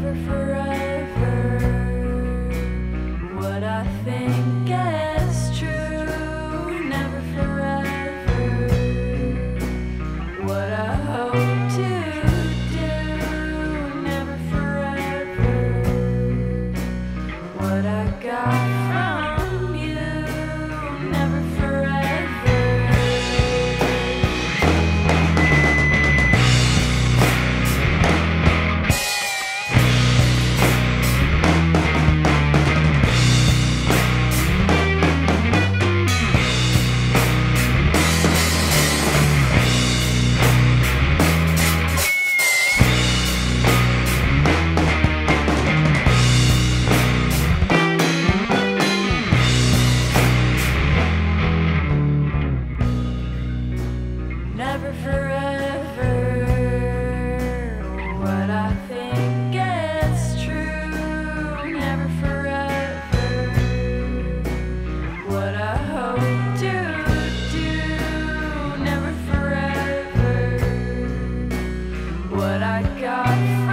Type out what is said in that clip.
never forever. What I think is true, never forever. What I hope to do, never forever. What I got from you, never forever. Never forever. What I think is true, never forever. What I hope to do, never forever. What I got